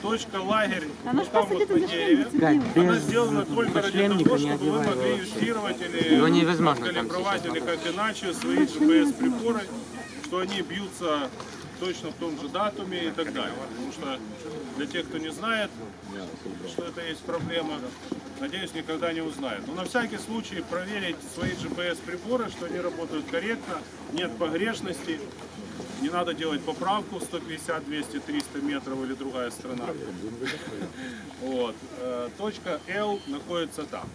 точка лагерь, вот там вот на дереве, она сделана только ради того, чтобы вы могли юстировать или калибровать, или как иначе свои GPS-приборы, что они бьются точно в том же датуме и так далее. Потому что для тех, кто не знает, что это есть проблема, надеюсь, никогда не узнает. Но на всякий случай проверить свои GPS-приборы, что они работают корректно, нет погрешностей. Не надо делать поправку 150, 200, 300 метров или другая страна. Вот. Точка L находится там.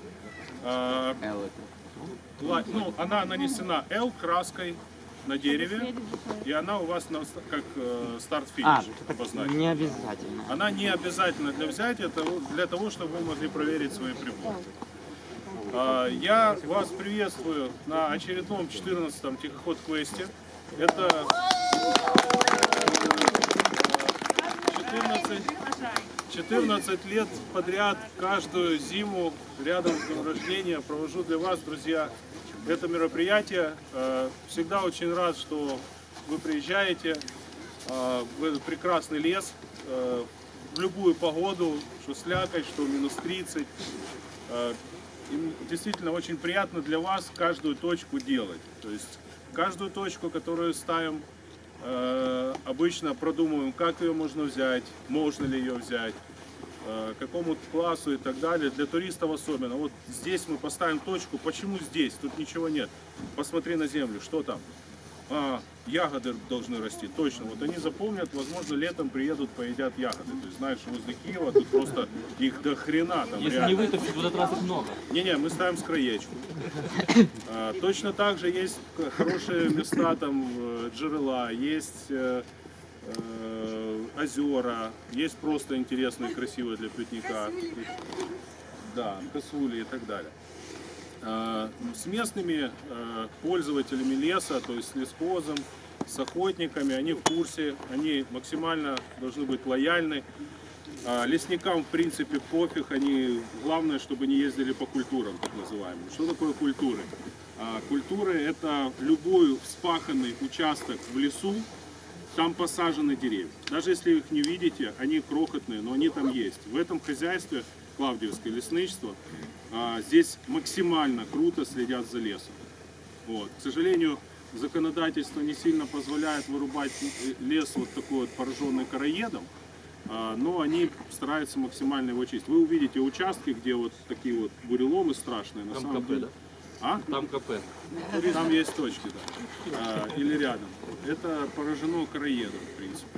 Ну, она нанесена L краской на дереве, и она у вас как старт-финиш обозначена. Не обязательно. Она не обязательно для взятия, это для того, чтобы вы могли проверить свои приборы. Я вас приветствую на очередном 14-м тихоход-квесте. Это 14 лет подряд, каждую зиму, рядом с днем рождения, провожу для вас, друзья, это мероприятие. Всегда очень рад, что вы приезжаете в этот прекрасный лес в любую погоду, что слякоть, что минус 30. И действительно очень приятно для вас каждую точку делать. То есть каждую точку, которую ставим, обычно продумываем, как ее можно взять, можно ли ее взять, какому классу и так далее. Для туристов особенно. Вот здесь мы поставим точку. Почему здесь? Тут ничего нет. Посмотри на землю, что там? Ягоды должны расти. Точно. Вот они запомнят, возможно, летом приедут, поедят ягоды. То есть знаешь, возле Киева тут просто их до хрена. Там, если не вытащить, в этот раз их много. Не-не, мы ставим скроечку. Точно так же есть хорошие места, там джерела, есть озера, есть просто интересные, красивые для пикника. Да, косули и так далее. С местными пользователями леса, то есть с лесхозом, с охотниками, они в курсе, они максимально должны быть лояльны. Лесникам, в принципе, пофиг, они, главное, чтобы не ездили по культурам, так называемым. Что такое культуры? Культуры – это любой вспаханный участок в лесу, там посажены деревья. Даже если их не видите, они крохотные, но они там есть. В этом хозяйстве Клавдиевское лесничество здесь максимально круто следят за лесом. Вот. К сожалению, законодательство не сильно позволяет вырубать лес вот такой вот, пораженный короедом, но они стараются максимально его чистить. Вы увидите участки, где вот такие вот буреломы страшные. На самом деле. Там КП. Там есть точки, да. Или рядом. Это поражено короедом, в принципе.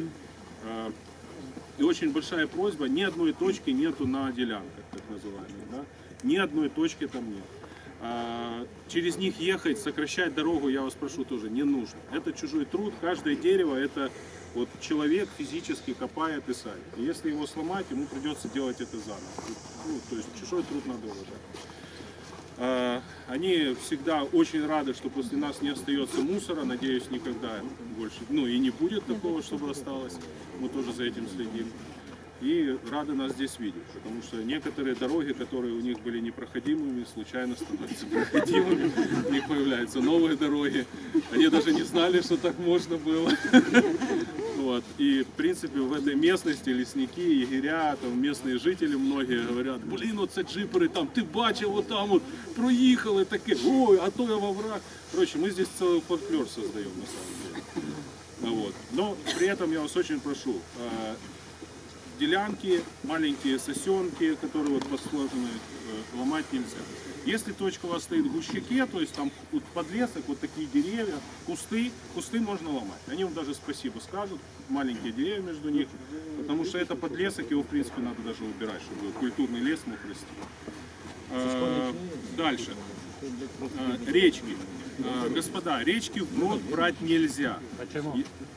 И очень большая просьба, ни одной точки нету на делянках, так называемых. Да? Ни одной точки там нет. Через них ехать, сокращать дорогу, я вас прошу, тоже не нужно. Это чужой труд, каждое дерево, это вот человек физически копает и садит. И если его сломать, ему придется делать это заново. Ну, то есть чужой труд надо уважать. Они всегда очень рады, что после нас не остается мусора. Надеюсь, никогда больше, ну и не будет такого, чтобы осталось. Мы тоже за этим следим. И рады нас здесь видеть, потому что некоторые дороги, которые у них были непроходимыми, случайно становятся проходимыми. У них появляются новые дороги. Они даже не знали, что так можно было. Вот. И в принципе в этой местности лесники, егеря, там местные жители многие говорят: блин, оце джипери, там, ти бачив, вот там вот проїхали таке, ой, а то я во враг. Короче, мы здесь целый фольклор создаем на самом деле. Вот. Но при этом я вас очень прошу, делянки, маленькие сосенки, которые вот посложены, ломать нельзя. Если точка у вас стоит в гущаке, то есть там вот подлесок, вот такие деревья, кусты можно ломать. Они вам даже спасибо скажут, маленькие деревья между них, потому что это подлесок, его в принципе надо даже убирать, чтобы культурный лес мог расти. Дальше. Речки. Господа, речки в рот брать нельзя. Почему?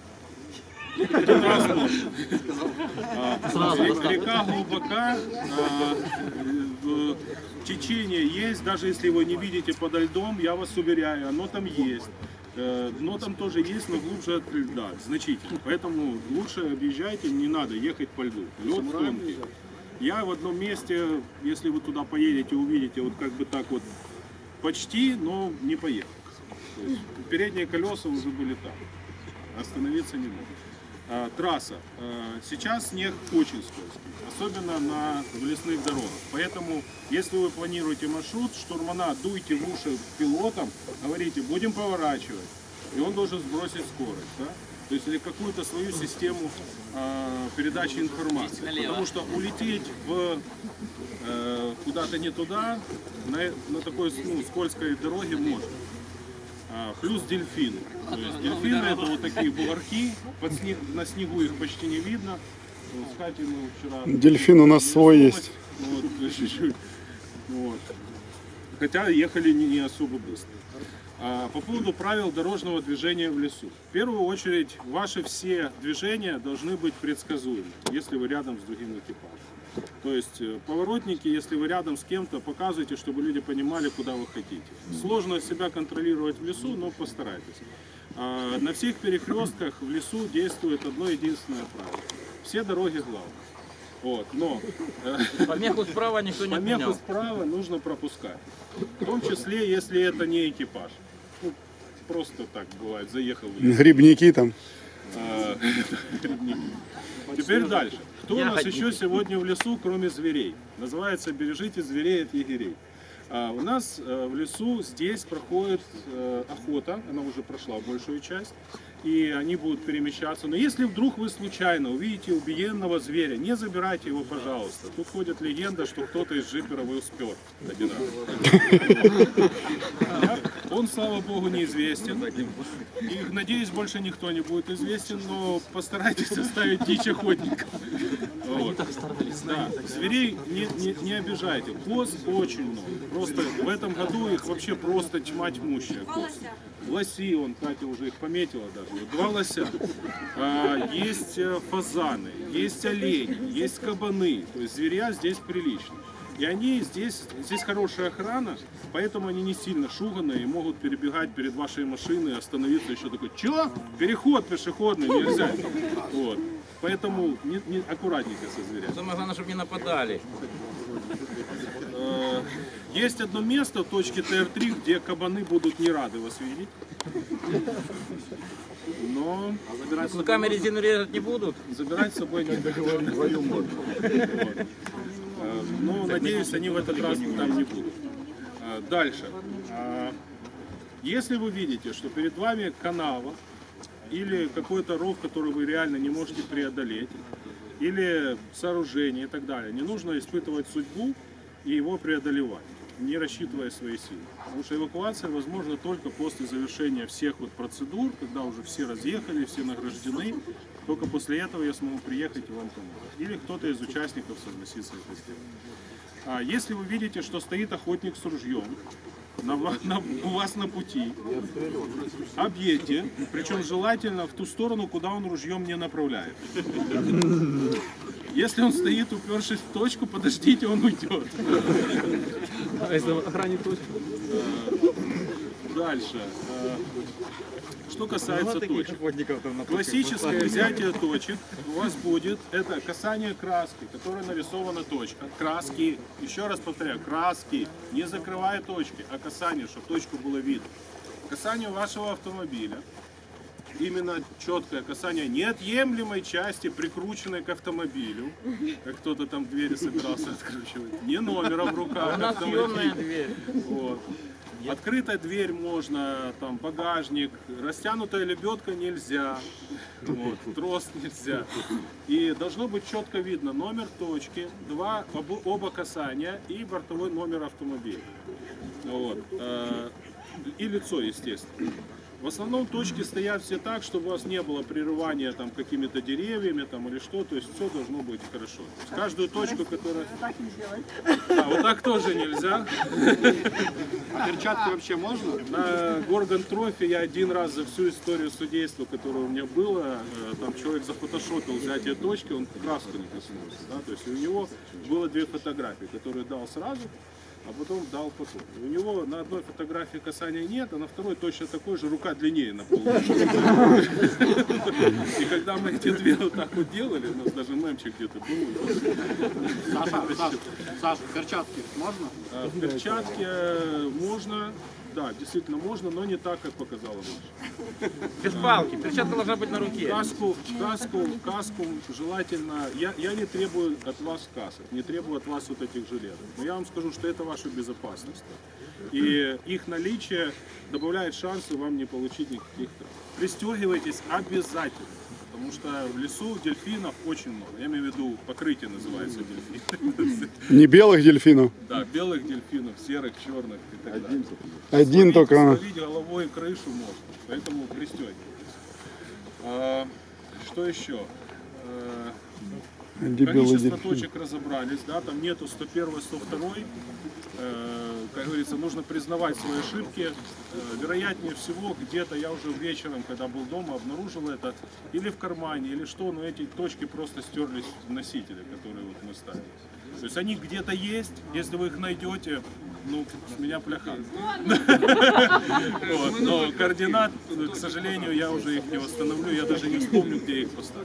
Река глубока, течение есть, даже если его не видите подо льдом, я вас уверяю, оно там есть. Дно там тоже есть, но глубже от льда, значительно. Поэтому лучше объезжайте, не надо ехать по льду. Лед тонкий. Я в одном месте, если вы туда поедете, увидите, вот как бы так вот почти, но не поехал. То есть передние колеса уже были там. Остановиться не могут. Трасса. Сейчас снег очень скользкий, особенно в лесных дорогах. Поэтому, если вы планируете маршрут, штурмана дуйте в уши пилотам, говорите, будем поворачивать, и он должен сбросить скорость. Да? То есть, или какую-то свою систему передачи информации. Потому что улететь куда-то не туда, на такой скользкой дороге можно. Плюс дельфины. То есть дельфины это вот такие бугорки, на снегу их почти не видно. Вот, с Катей мы вчера... Дельфин у нас свой есть. Вот, чуть-чуть. Вот. Хотя ехали не особо быстро. По поводу правил дорожного движения в лесу. В первую очередь, ваши все движения должны быть предсказуемы, если вы рядом с другим экипажем. То есть поворотники, если вы рядом с кем-то, показывайте, чтобы люди понимали, куда вы хотите. Сложно себя контролировать в лесу, но постарайтесь. На всех перекрестках в лесу действует одно единственное правило. Все дороги главные. Вот, но Помеху справа никто не помеху отменял. справа нужно пропускать. В том числе, если это не экипаж. Ну, просто так бывает, заехал в лес. Грибники там. Теперь дальше. Кто у нас еще сегодня в лесу, кроме зверей? Называется «Бережите зверей от егерей». У нас в лесу здесь проходит охота, она уже прошла большую часть, и они будут перемещаться. Но если вдруг вы случайно увидите убиенного зверя, не забирайте его, пожалуйста. Тут ходит легенда, что кто-то из джиперов его спер один раз. Он, слава богу, неизвестен. И, надеюсь, больше никто не будет известен, но постарайтесь оставить дичь охотникам. Вот. Да. Зверей не обижайте. Коз очень много. Просто в этом году их вообще просто тьма тьмущая. Лоси, Катя уже их пометила даже. 2 лося. Есть фазаны, есть олени, есть кабаны. То есть зверя здесь прилично. И они здесь хорошая охрана, поэтому они не сильно шуганые и могут перебегать перед вашей машиной, остановиться еще такой, чё? Переход пешеходный, нельзя. Вот. Поэтому аккуратненько со зверями. Самое главное, чтобы не нападали. Есть одно место в точке ТР-3, где кабаны будут не рады вас видеть. Но Руками резину резать не будут? забирать с собой не вот. Но, надеюсь, они в этот раз там не будут. Дальше. Если вы видите, что перед вами канава или какой-то ров, который вы реально не можете преодолеть, или сооружение и так далее, не нужно испытывать судьбу и его преодолевать, не рассчитывая свои силы. Потому что эвакуация возможна только после завершения всех процедур, когда уже все разъехали, все награждены. Только после этого я смогу приехать и вам помочь. Или кто-то из участников согласится это сделать. Если вы видите, что стоит охотник с ружьем у вас на пути, объедьте, причем желательно в ту сторону, куда он ружьем не направляет. Если он стоит, упершись в точку, подождите, он уйдет. А если охранник точку? Дальше. Что касается точек. Классическое взятие точек у вас будет, это касание краски, которая нарисована точка. Краски, еще раз повторяю, краски, не закрывая точки, а касание, чтобы точку было видно. Касание вашего автомобиля, именно четкое касание неотъемлемой части, прикрученной к автомобилю, как кто-то там двери собирался откручивать, не номера в руках. У нас съемная дверь. Вот. Открытая дверь можно, там багажник, растянутая лебедка нельзя, вот, трос нельзя. И должно быть четко видно номер точки, оба касания и бортовой номер автомобиля. Вот. И лицо, естественно. В основном точки стоят все так, чтобы у вас не было прерывания там какими-то деревьями там, или что, то есть все должно быть хорошо. То есть каждую точку, которая... Так не делать. Вот так тоже нельзя. А перчатки вообще можно? На Горгон Трофи я один раз за всю историю судейства, которое у меня было, там человек зафотошопил взятие точки, он краску не коснулся. Да? То есть у него было 2 фотографии, которые дал сразу, а потом дал потом. У него на одной фотографии касания нет, а на второй точно такой же, рука длиннее на пол. И когда мы эти 2 вот так вот делали, у нас даже мемчик где-то был. Саша, перчатки можно? В перчатке можно, да, действительно можно, но не так, как показала Маша. Без палки. Перчатка должна быть на руке. Каску желательно, я не требую от вас касок, не требую от вас вот этих жилетов. Но я вам скажу, что это ваша безопасность. И их наличие добавляет шансы вам не получить никаких травм. Пристегивайтесь обязательно. Потому что в лесу дельфинов очень много. Я имею в виду, покрытие называется дельфин. Не белых дельфинов. Да, белых дельфинов, серых, черных и так далее. Один только. Словить головой крышу можно, поэтому пристегивайтесь. Что еще? Количество точек разобрались, да, там нету 101, 102. Как говорится, нужно признавать свои ошибки. Вероятнее всего, где-то я уже вечером, когда был дома, обнаружил это или в кармане, или что, но эти точки просто стерлись в носителе, которые вот мы ставили. То есть они где-то есть, если вы их найдете, ну, с меня пляха. Но координат, к сожалению, я уже их не восстановлю, я даже не вспомню, где я их поставил.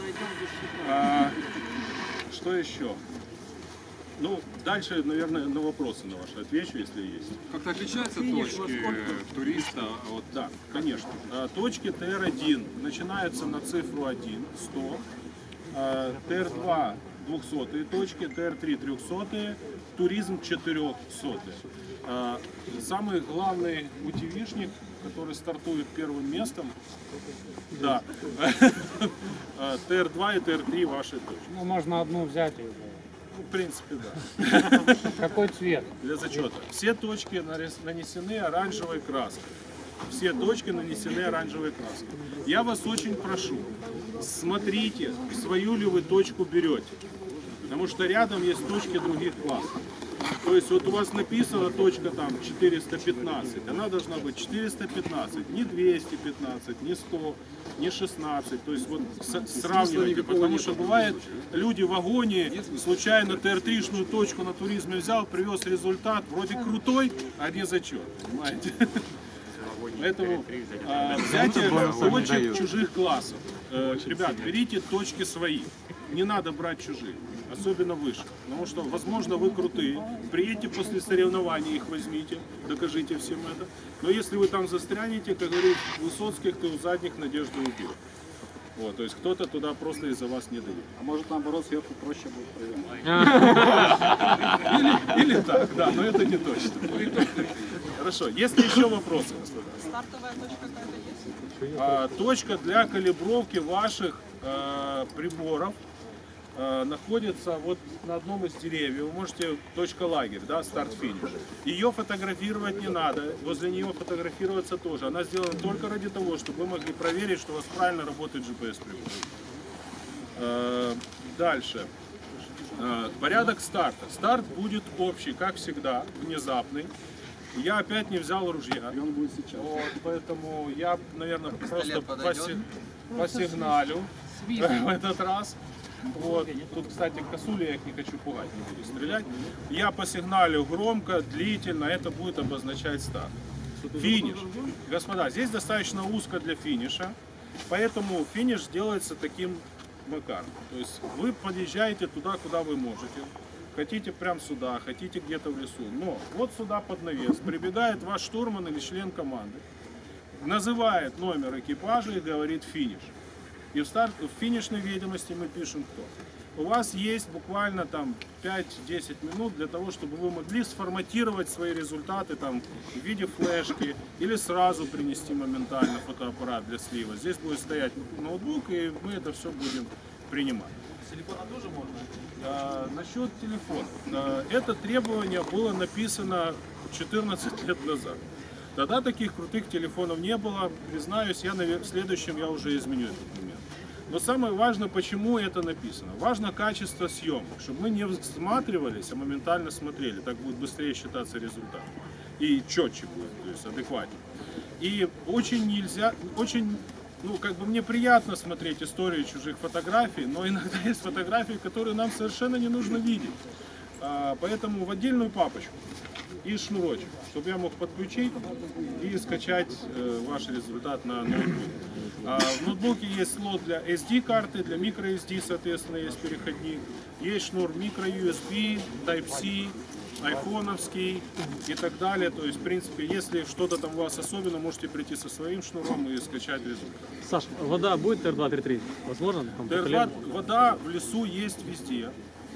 Что еще? Ну, дальше, наверное, на вопросы на ваши отвечу, если есть. Как-то отличаются точки туриста от... Да, конечно. Точки ТР1 начинаются на цифру 1, 100. ТР2 200 точки, ТР3 300, туризм 400. Самый главный утевишник, который стартует первым местом, да, ТР2 и ТР3 ваши точки. Ну, можно одну взять и... В принципе, да. Какой цвет? Для зачета. Все точки нанесены оранжевой краской. Все точки нанесены оранжевой краской. Я вас очень прошу, смотрите, свою ли вы точку берете. Потому что рядом есть точки других классов. То есть вот у вас написана точка там 415, она должна быть 415, не 215, не 100, не 16. То есть вот сравнивайте, потому что бывает, люди в вагоне случайно ТР-3-шную точку на туризме взял, привез результат, вроде крутой, а не зачет, понимаете? Поэтому взятие точек чужих классов. Ребят, берите точки свои, не надо брать чужие. Особенно выше. Потому что, возможно, вы крутые. Приедете после соревнований, их возьмите, докажите всем это. Но если вы там застрянете, как говорит Высоцких, ты у задних надежду убил. Вот, то есть кто-то туда просто из-за вас не дает. А может, наоборот, сверху проще будет проверить? Или так, да, но это не точно. Хорошо, есть ли еще вопросы, господа? Стартовая точка какая-то есть? Точка для калибровки ваших приборов находится вот на одном из деревьев. Вы можете, точка лагерь, да, старт-финиш. Ее фотографировать не надо, возле нее фотографироваться тоже. Она сделана только ради того, чтобы вы могли проверить, что у вас правильно работает GPS-прибор. Дальше. Порядок старта. Старт будет общий, как всегда, внезапный. Я опять не взял ружья. И он будет сейчас. Вот, поэтому я, наверное, просто посигналю в этот раз. Вот. Тут, кстати, косули, я их не хочу пугать, не буду стрелять. Я посигналю громко, длительно, это будет обозначать старт. Финиш. Господа, здесь достаточно узко для финиша, поэтому финиш делается таким макаром. То есть вы подъезжаете туда, куда вы можете. Хотите прямо сюда, хотите где-то в лесу. Но вот сюда под навес прибегает ваш штурман или член команды, называет номер экипажа и говорит финиш. И в финишной ведомости мы пишем кто. У вас есть буквально там 5-10 минут для того, чтобы вы могли сформатировать свои результаты там в виде флешки или сразу принести моментально фотоаппарат для слива. Здесь будет стоять ноутбук, и мы это все будем принимать. С телефона тоже можно? Насчет телефона. Это требование было написано 14 лет назад. Тогда таких крутых телефонов не было. Признаюсь, в следующем я уже изменю этот момент. Но самое важное, почему это написано. Важно качество съемок, чтобы мы не всматривались, а моментально смотрели. Так будет быстрее считаться результат. И четче будет, то есть адекватнее. И очень нельзя, мне приятно смотреть истории чужих фотографий, но иногда есть фотографии, которые нам совершенно не нужно видеть. Поэтому в отдельную папочку и шнурочек, чтобы я мог подключить и скачать ваш результат на ноутбук. В ноутбуке есть слот для SD-карты, для microSD, соответственно, есть переходник. Есть шнур microUSB, Type-C айфоновский и так далее. То есть, в принципе, если что-то там у вас особенно, можете прийти со своим шнуром и скачать результат. Саш, вода будет ТР-2, ТР-3? Возможно? Там, по колено? Вода в лесу есть везде.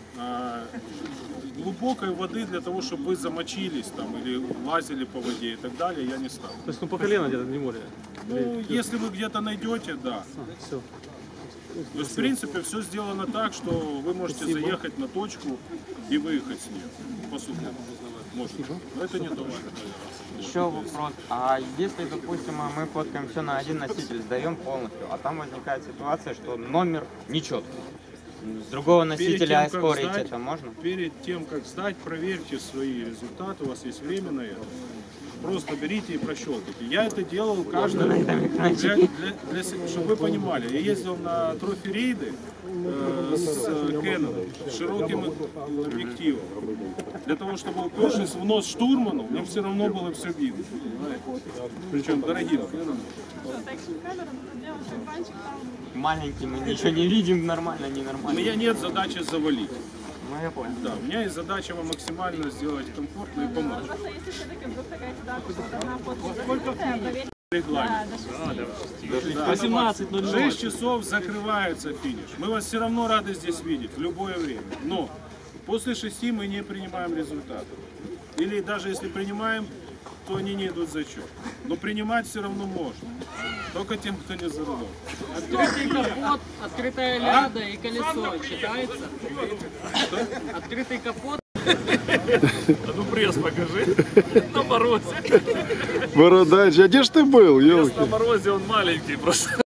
Глубокой воды для того, чтобы вы замочились там или лазили по воде и так далее, я не ставлю. То есть, ну, по колено где-то не море? Ну, если вы где-то найдете, да. Все. То есть, в принципе, все сделано так, что вы можете заехать на точку и выехать с нее, по сути. Можете. Но это не то. Еще вопрос. А если, допустим, мы фоткаем все на один носитель, сдаем полностью, а там возникает ситуация, что номер нечеткий. С другого носителя оспорить это можно? Перед тем, как сдать, проверьте свои результаты, у вас есть время на это. Просто берите и прощелкайте. Я это делал каждый раз, чтобы вы понимали. Я ездил на трофи-рейды с Canon, с широким объективом. Для того, чтобы упершись в нос штурману, мне все равно было все видно. Причем дорогим Canon. Маленький, мы ничего не видим, нормально, У ненормально. меня нет задачи завалить. Ну, я понял. Да, у меня есть задача вам максимально сделать комфортно и помочь. Просто если все-таки вдруг такая ситуация, что одна фотка проверить. Регламент. 18:00. 6 часов закрывается финиш. Мы вас все равно рады здесь видеть в любое время. Но после 6 мы не принимаем результаты. Или даже если принимаем, то они не идут в зачет. Но принимать все равно можно. Только тем, кто не за рулем. Открытый капот, открытая ляда и колесо считается? Открытый капот. Ну, пресс покажи. На морозе. Бородач, а где ж ты был, елки? На морозе он маленький просто.